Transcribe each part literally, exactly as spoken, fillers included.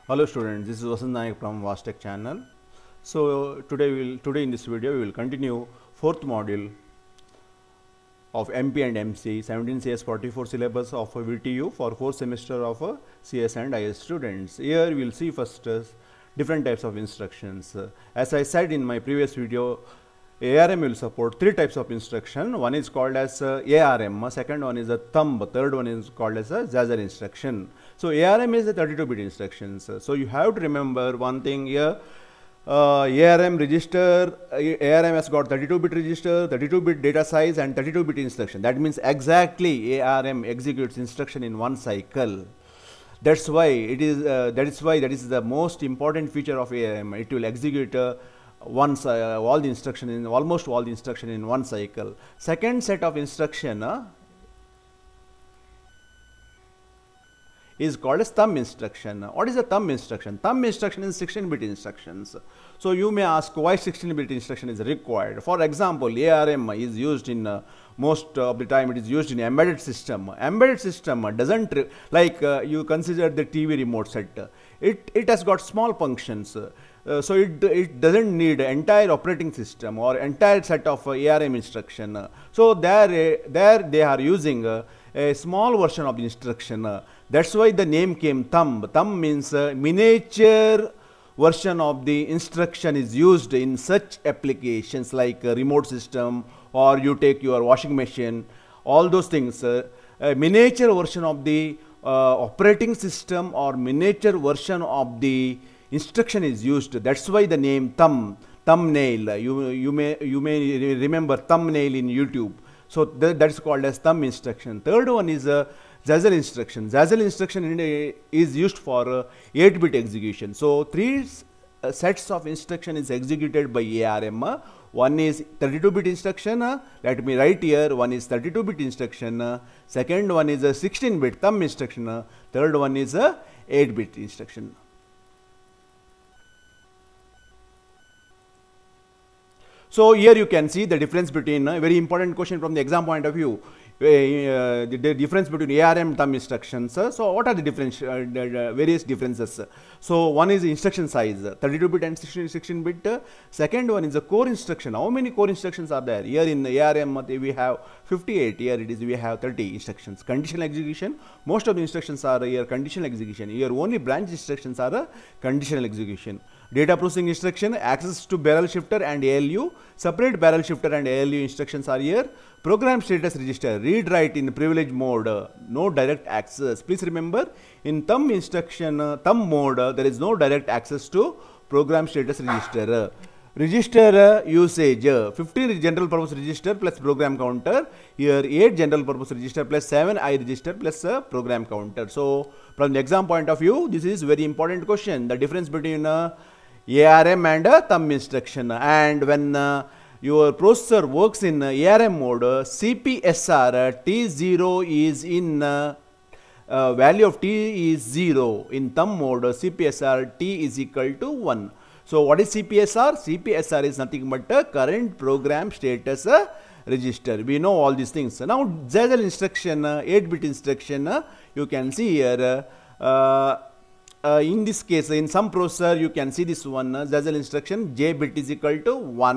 Hello students, this is Vasant Nayak from Vastech channel. So today we will today in this video we will continue fourth module of M P and M C seventeen C S forty-four syllabus of a V T U for fourth semester of a C S and I S students. Here we will see first uh, different types of instructions. Uh, as I said in my previous video, A R M will support three types of instruction. One is called as uh, A R M, second one is a thumb, third one is called as a Zazzle instruction. So A R M is the thirty-two bit instructions. So you have to remember one thing here. Uh, A R M register, A R M has got thirty-two bit register, thirty-two bit data size and thirty-two bit instruction. That means exactly A R M executes instruction in one cycle. That's why it is. Uh, that is why that is the most important feature of A R M. It will execute uh, once uh, all the instruction in almost all the instruction in one cycle. Second set of instruction uh, is called as thumb instruction. What is a thumb instruction? Thumb instruction is sixteen bit instructions. So you may ask why sixteen bit instruction is required. For example, A R M is used in uh, most of the time it is used in embedded system. Embedded system doesn't like uh, you consider the T V remote set. It it has got small functions. Uh, so it, it doesn't need entire operating system or entire set of uh, A R M instruction. Uh, so there, uh, there they are using uh, a small version of the instruction. Uh, that's why the name came thumb. Thumb means uh, miniature version of the instruction is used in such applications like uh, remote system, or you take your washing machine, all those things. Uh, a miniature version of the uh, operating system or miniature version of the instruction is used. That's why the name thumb, thumbnail. You you may you may remember thumbnail in YouTube. So th that's called as thumb instruction. Third one is a Zazzle instruction. Zazzle instruction in a, is used for uh, eight bit execution. So three uh, sets of instruction is executed by A R M. Uh, one is thirty-two bit instruction. Uh, let me write here. One is thirty-two bit instruction. Uh, second one is a sixteen bit thumb instruction. Uh, third one is a eight bit instruction. So here you can see the difference between a uh, very important question from the exam point of view. Uh, the, the difference between A R M and thumb instructions. Uh, so what are the difference, uh, the, the various differences? So one is the instruction size, thirty-two bit and sixteen bit. Uh, second one is the core instruction. How many core instructions are there? Here in A R M uh, we have fifty-eight. Here it is we have thirty instructions. Conditional execution. Most of the instructions are here conditional execution. Here only branch instructions are uh, conditional execution. Data processing instruction, access to barrel shifter and A L U. Separate barrel shifter and A L U instructions are here. Program status register, read write in privilege mode, uh, no direct access. Please remember, in thumb instruction, uh, thumb mode, uh, there is no direct access to program status register. Uh, register uh, usage, uh, fifteen general purpose register plus program counter. Here eight general purpose register plus seven I register plus uh, program counter. So from the exam point of view, this is very important question. The difference between uh, A R M and uh, thumb instruction. And when uh, your processor works in uh, A R M mode, uh, C P S R uh, T zero is in uh, uh, value of T is zero. In thumb mode, uh, C P S R T is equal to one. So what is C P S R? C P S R is nothing but a current program status uh, register. We know all these things. Now Zazzle instruction, uh, eight bit instruction, uh, you can see here. Uh, uh, Uh, in this case, in some processor, you can see this one uh, Zazzle instruction, J bit is equal to one.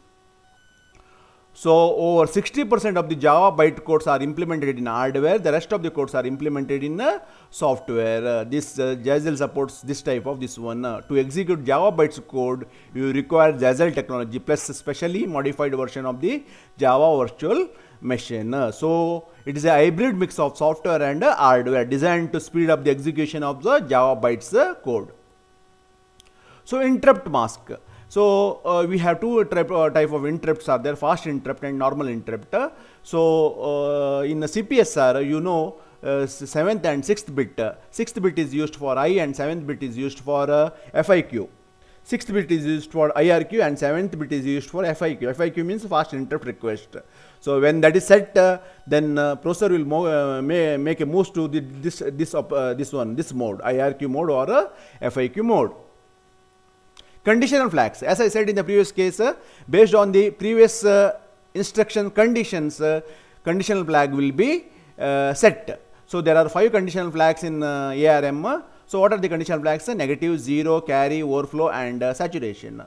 So over sixty percent of the Java bytecodes are implemented in hardware. The rest of the codes are implemented in uh, software. Uh, this uh, Zazzle supports this type of this one. Uh, to execute Java bytes code, you require Zazzle technology plus a specially modified version of the Java virtual machine. Uh, so it is a hybrid mix of software and uh, hardware designed to speed up the execution of the Java bytes uh, code. So interrupt mask. So uh, we have two type, uh, type of interrupts are there, fast interrupt and normal interrupt. Uh, so uh, in the C P S R, you know, uh, seventh and sixth bit. Uh, sixth bit is used for I and seventh bit is used for uh, F I Q. sixth bit is used for I R Q and seventh bit is used for F I Q. F I Q means fast interrupt request. So when that is set, uh, then uh, processor will mo uh, may make a move to the, this this uh, this one this mode, I R Q mode or uh, F I Q mode. Conditional flags. As I said in the previous case, uh, based on the previous uh, instruction conditions, uh, conditional flag will be uh, set. So there are five conditional flags in uh, A R M. So what are the conditional flags? Negative, zero, carry, overflow, and uh, saturation.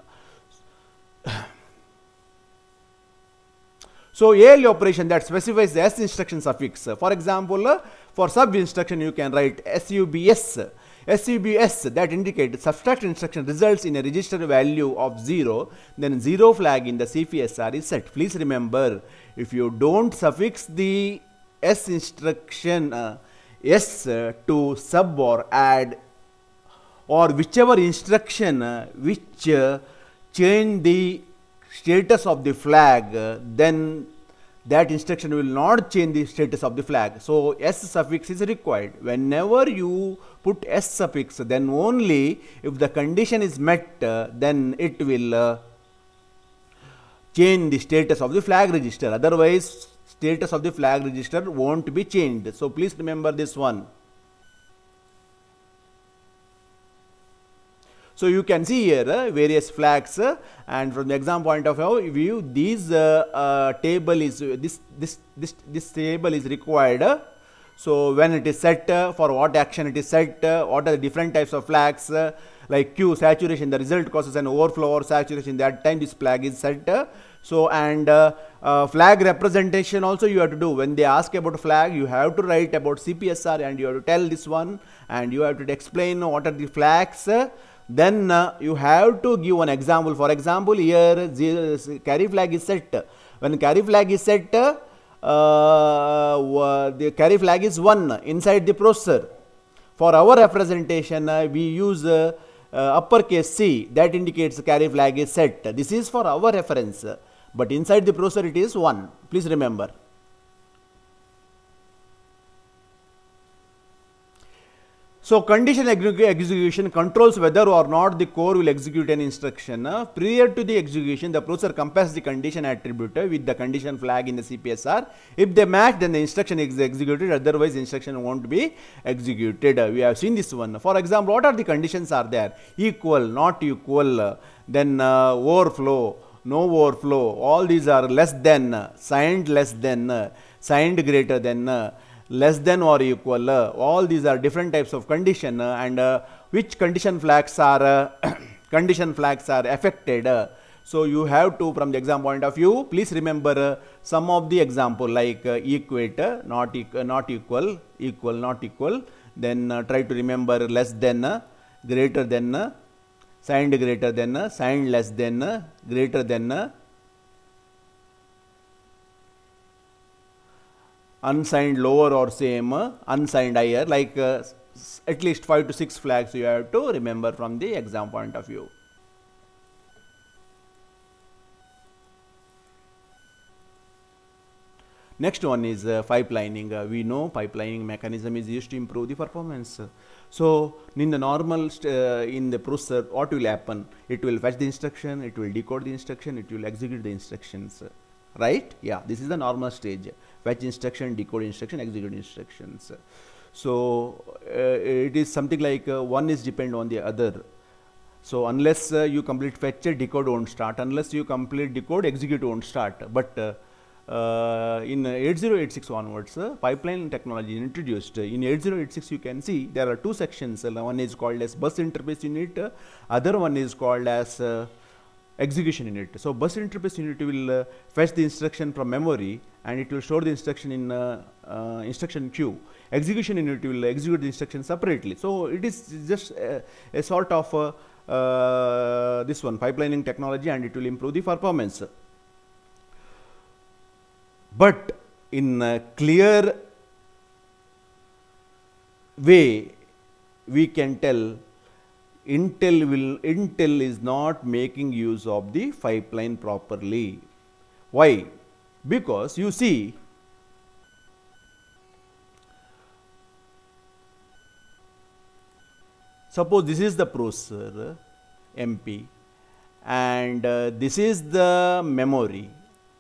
So A L U operation that specifies the S instruction suffix. For example, uh, for sub instruction you can write subs. Subs that indicates subtract instruction results in a register value of zero, then zero flag in the C P S R is set. Please remember, if you don't suffix the S instruction uh, S uh, to sub or add or whichever instruction uh, which uh, change the status of the flag, uh, then that instruction will not change the status of the flag. So S suffix is required. Whenever you put S suffix, then only if the condition is met, uh, then it will uh, change the status of the flag register. Otherwise, status of the flag register won't be changed. So please remember this one. So you can see here uh, various flags, uh, and from the exam point of view, these uh, uh, table is uh, this this this this table is required. Uh, so when it is set, uh, for what action it is set, uh, what are the different types of flags, uh, like Q saturation, the result causes an overflow or saturation. That time this flag is set. Uh, so and uh, uh, flag representation also you have to do. When they ask about a flag, you have to write about C P S R and you have to tell this one, and you have to explain what are the flags. Uh, Then uh, you have to give an example. For example, here zero, carry flag is set. When carry flag is set, uh, the carry flag is one inside the processor. For our representation, uh, we use uh, uh, uppercase C, that indicates carry flag is set. This is for our reference, but inside the processor it is one. Please remember. So conditional execution controls whether or not the core will execute an instruction. Uh, prior to the execution, the processor compares the condition attribute uh, with the condition flag in the C P S R. If they match, then the instruction is executed. Otherwise, the instruction won't be executed. Uh, we have seen this one. For example, what are the conditions are there? Equal, not equal, uh, then uh, overflow, no overflow. All these are less than, uh, signed less than, uh, signed greater than. Uh, less than or equal, uh, all these are different types of condition, uh, and uh, which condition flags are uh, condition flags are affected. Uh, so you have to, from the exam point of view, please remember uh, some of the example like uh, equate, uh, not, e not equal, equal, not equal, then uh, try to remember less than, uh, greater than, uh, signed greater than, uh, signed less than, uh, greater than, uh, unsigned lower or same, uh, unsigned higher, like uh, at least five to six flags you have to remember from the exam point of view. Next one is uh, pipelining. Uh, we know pipelining mechanism is used to improve the performance. So in the normal uh, in the processor, what will happen? It will fetch the instruction, it will decode the instruction, it will execute the instructions. Right? Yeah, this is the normal stage. Fetch instruction, decode instruction, execute instructions. So uh, it is something like uh, one is depend on the other. So unless uh, you complete fetch, decode won't start. Unless you complete decode, execute won't start. But uh, uh, in eighty eighty-six onwards, uh, pipeline technology is introduced. In eighty eighty-six, you can see there are two sections. Uh, one is called as bus interface unit. Uh, other one is called as uh, execution unit. So bus interface unit will uh, fetch the instruction from memory and it will store the instruction in uh, uh, instruction queue. Execution unit will execute the instruction separately. So it is just a, a sort of uh, uh, this one pipelining technology, and it will improve the performance. But in a clear way, we can tell Intel will Intel is not making use of the pipeline properly. Why? Because you see, suppose this is the processor M P and uh, this is the memory.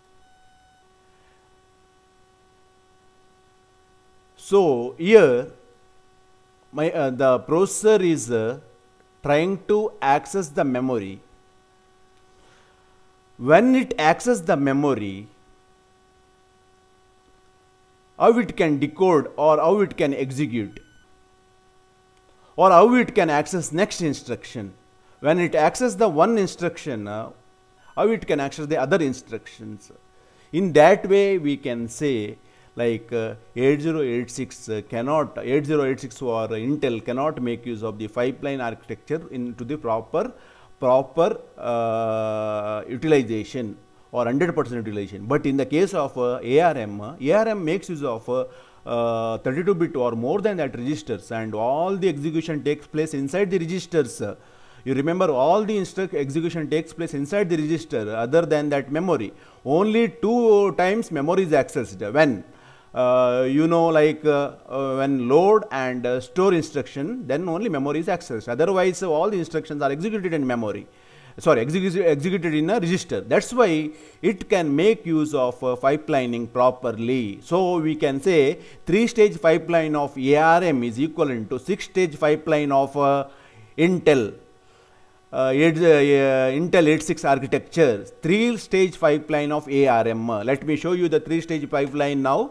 So here my uh, the processor is uh, trying to access the memory. When it accesses the memory, how it can decode or how it can execute? or how it can access next instruction. When it access the one instruction, uh, how it can access the other instructions. In that way, we can say like uh, eighty eighty-six uh, cannot, eighty eighty-six or Intel cannot make use of the five line architecture into the proper, proper uh, utilization or one hundred percent utilization. But in the case of uh, A R M, uh, A R M makes use of uh, uh, thirty-two bit or more than that registers, and all the execution takes place inside the registers. Uh, you remember, all the instruct execution takes place inside the register other than that memory. Only two times memory is accessed, when uh, you know, like uh, uh, when load and uh, store instruction, then only memory is accessed. Otherwise, uh, all the instructions are executed in memory. Sorry, executed, executed in a register. That's why it can make use of uh, pipelining properly. So we can say three stage pipeline of A R M is equivalent to six stage pipeline of uh, Intel. Uh, eight, uh, uh, Intel eighty-six architecture, three stage pipeline of A R M. Uh, let me show you the three stage pipeline now.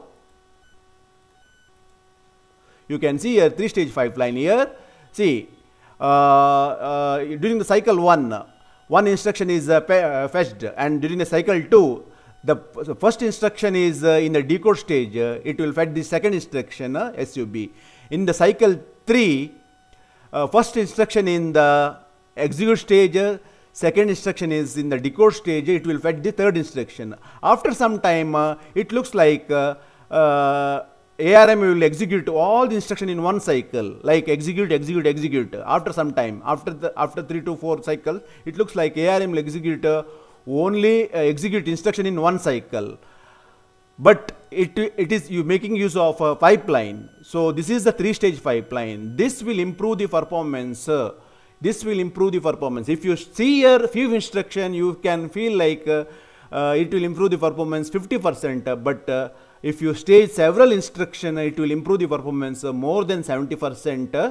You can see here three stage pipeline here. See, uh, uh, during the cycle one, one instruction is uh, uh, fetched, and during the cycle two, the, the first instruction is uh, in the decode stage. Uh, it will fetch the second instruction, uh, S U B. In the cycle three, uh, first instruction in the execute stage, uh, second instruction is in the decode stage, it will fetch the third instruction. After some time, uh, it looks like uh, uh, A R M will execute all the instruction in one cycle, like execute, execute, execute. After some time, after the after three to four cycles, it looks like A R M will execute uh, only uh, execute instruction in one cycle. But it it is you making use of a pipeline. So this is the three stage pipeline. This will improve the performance. Uh, This will improve the performance. If you see here few instruction, you can feel like uh, uh, it will improve the performance fifty percent. Uh, but uh, if you stage several instruction, it will improve the performance uh, more than seventy percent. Uh.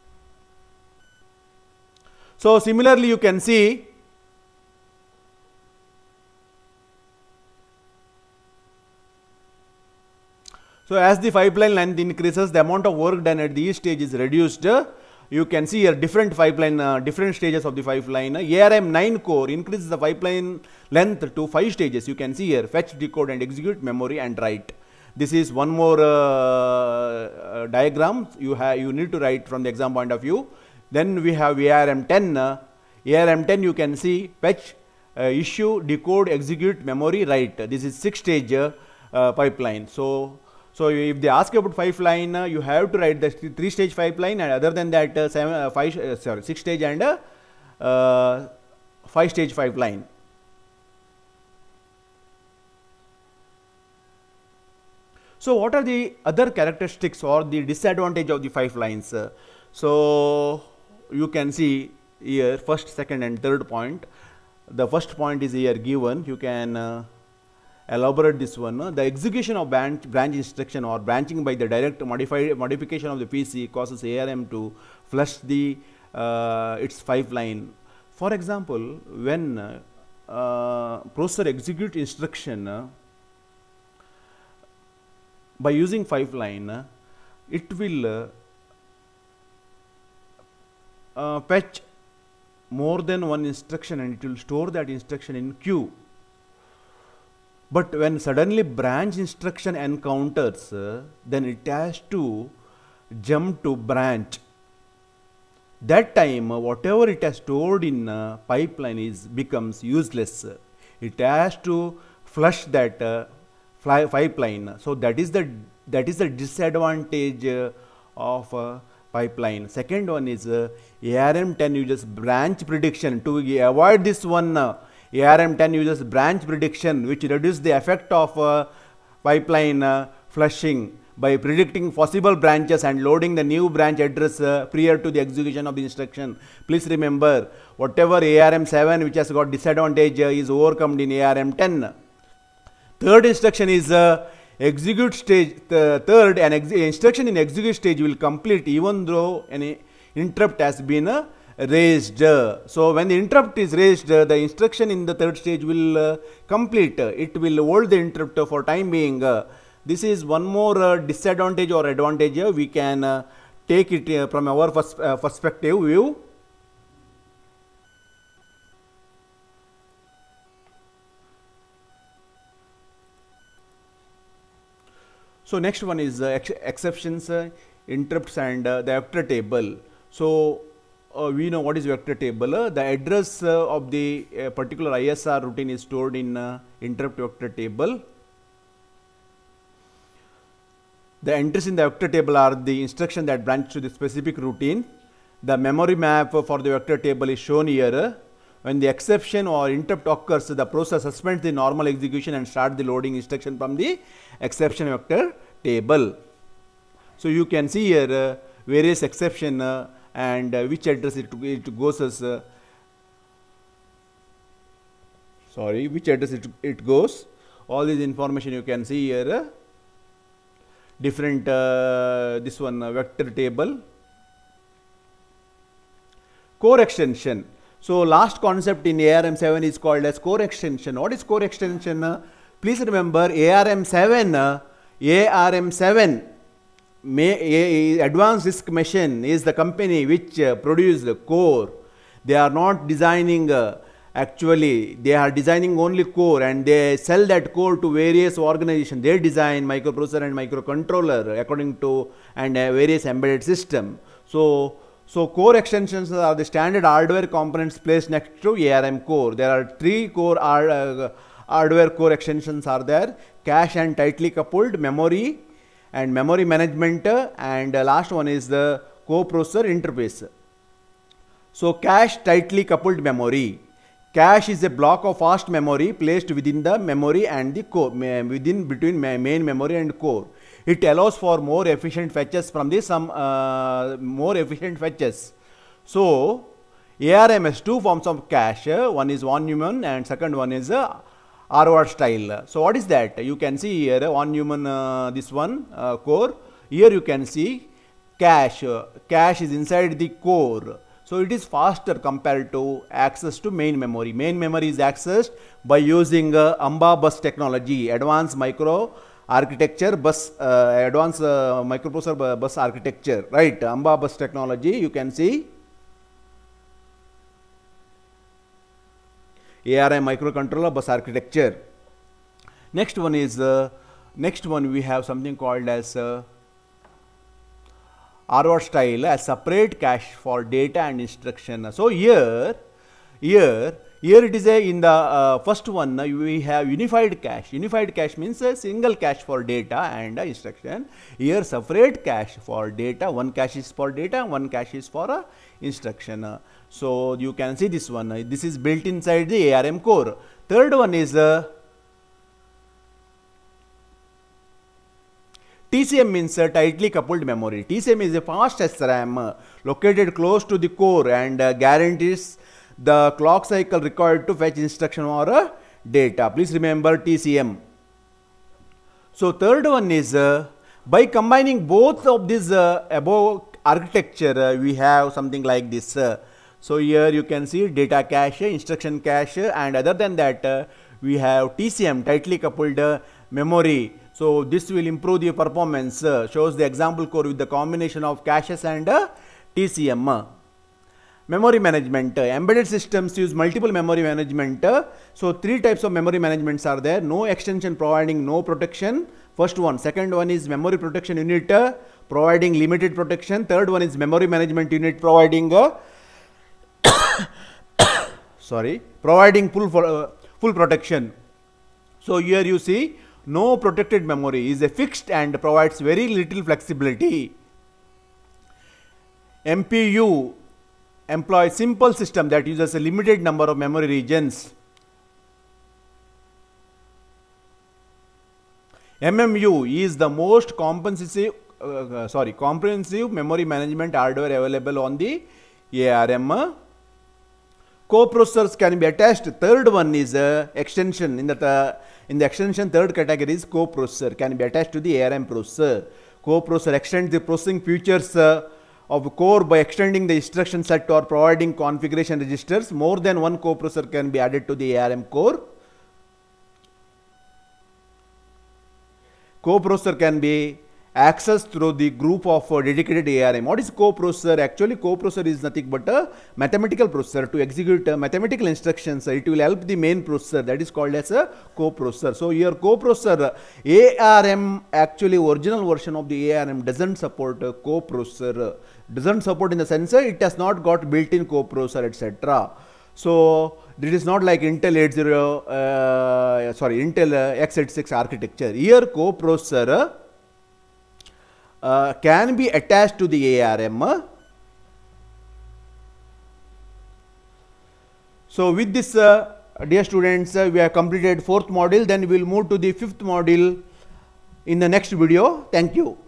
So similarly, you can see so as the pipeline length increases, the amount of work done at each stage is reduced. Uh, You can see here different pipeline, uh, different stages of the pipeline. Uh, A R M nine core increases the pipeline length to five stages. You can see here fetch, decode, and execute, memory, and write. This is one more uh, uh, diagram you have. You need to write from the exam point of view. Then we have A R M ten. Uh, A R M ten, you can see fetch, uh, issue, decode, execute, memory, write. This is six stage uh, uh, pipeline. So. So if they ask about pipeline, uh, you have to write the three stage pipeline, and other than that, uh, seven, uh, five, uh, sorry, six stage and uh, uh, five stage pipeline. So what are the other characteristics or the disadvantage of the pipelines? Uh, so you can see here first, second, and third point. The first point is here given. You can uh, elaborate this one. Uh, the execution of branch, branch instruction or branching by the direct modified modification of the P C causes A R M to flush the uh, its pipeline. For example, when uh, uh, processor execute instruction uh, by using pipeline, uh, it will uh, uh, fetch more than one instruction, and it will store that instruction in queue. But when suddenly branch instruction encounters, uh, then it has to jump to branch. That time, uh, whatever it has stored in uh, pipeline is becomes useless. It has to flush that uh, pipeline. So that is the that is the disadvantage uh, of uh, pipeline. Second one is uh, A R M ten uses branch prediction. To avoid this one, uh, A R M ten uses branch prediction, which reduces the effect of uh, pipeline uh, flushing by predicting possible branches and loading the new branch address uh, prior to the execution of the instruction. Please remember, whatever A R M seven which has got disadvantage uh, is overcome in A R M ten. Third instruction is uh, execute stage. The third, an ex instruction in execute stage will complete even though an interrupt has been uh, raised. So when the interrupt is raised, uh, the instruction in the third stage will uh, complete. It will hold the interrupt for time being. Uh, this is one more uh, disadvantage or advantage uh, we can uh, take it uh, from our pers uh, perspective view. So next one is uh, ex exceptions, uh, interrupts, and uh, the vector table. So uh, we know what is vector table. Uh, the address uh, of the uh, particular I S R routine is stored in uh, interrupt vector table. The entries in the vector table are the instruction that branch to the specific routine. The memory map for the vector table is shown here. When the exception or interrupt occurs, the process suspends the normal execution and starts the loading instruction from the exception vector table. So you can see here uh, various exception uh, and uh, which address it, it goes as uh, sorry which address it, it goes. All this information you can see here. Uh, different uh, this one uh, vector table. Core extension. So last concept in A R M seven is called as core extension. What is core extension? Uh, please remember A R M seven, uh, A R M seven, may, a, Advanced RISC Machine is the company which uh, produced the core. They are not designing, uh, actually they are designing only core, and they sell that core to various organizations. They design microprocessor and microcontroller according to and uh, various embedded system. So So core extensions are the standard hardware components placed next to A R M core. There are three core uh, hardware core extensions are there: cache and tightly coupled, memory and memory management, and uh, last one is the coprocessor interface. So cache tightly coupled memory. Cache is a block of fast memory placed within the memory and the core, within between main memory and core. It allows for more efficient fetches from the some uh, more efficient fetches. So A R M has two forms of cache. One is von Neumann and second one is uh, Harvard style. So what is that? You can see here von Neumann uh, this one uh, core. Here you can see cache. Cache is inside the core. So it is faster compared to access to main memory. Main memory is accessed by using uh, AMBA bus technology, advanced micro architecture bus, uh, advanced uh, microprocessor bus architecture, right? AMBA bus technology. You can see A R M microcontroller bus architecture. Next one is uh, next one we have something called as uh, Harvard style, a separate cache for data and instruction. So here, here, here it is a in the uh, first one uh, we have unified cache. Unified cache means a single cache for data and uh, instruction. Here separate cache for data. One cache is for data, one cache is for uh, instruction. Uh, so you can see this one. Uh, this is built inside the A R M core. Third one is uh, T C M means uh, tightly coupled memory. T C M is a fast S RAM uh, located close to the core and uh, guarantees the clock cycle required to fetch instruction or uh, data. Please remember T C M. So third one is uh, by combining both of these uh, above architecture, uh, we have something like this. Uh, so here you can see data cache, instruction cache, and other than that uh, we have T C M, tightly coupled uh, memory. So this will improve the performance. Uh, shows the example code with the combination of caches and uh, T C M. Uh. Memory management. Uh, embedded systems use multiple memory management. Uh, so three types of memory managements are there. No extension providing no protection. First one. Second one is memory protection unit uh, providing limited protection. Third one is memory management unit providing uh, sorry providing full for, uh, full protection. So here you see no protected memory is a fixed and provides very little flexibility. M P U employs simple system that uses a limited number of memory regions. M M U is the most comprehensive, uh, sorry, comprehensive memory management hardware available on the A R M. Coprocessors can be attached. Third one is uh, extension. In the uh, in the extension, third category is coprocessor can be attached to the A R M processor. Coprocessor extends the processing features uh, of core by extending the instruction set or providing configuration registers. More than one coprocessor can be added to the A R M core. Coprocessor can be access through the group of uh, dedicated A R M. What is coprocessor? Actually, coprocessor is nothing but a mathematical processor to execute uh, mathematical instructions. It will help the main processor, that is called as a coprocessor. So here coprocessor, A R M, actually original version of the A R M doesn't support a coprocessor. Doesn't support in the sense it has not got built-in coprocessor, et cetera. So it is not like Intel eighty, uh, sorry, Intel uh, x eighty-six architecture. Here coprocessor uh, can be attached to the A R M. So with this, uh, dear students, uh, we have completed fourth module. Then we will move to the fifth module in the next video. Thank you.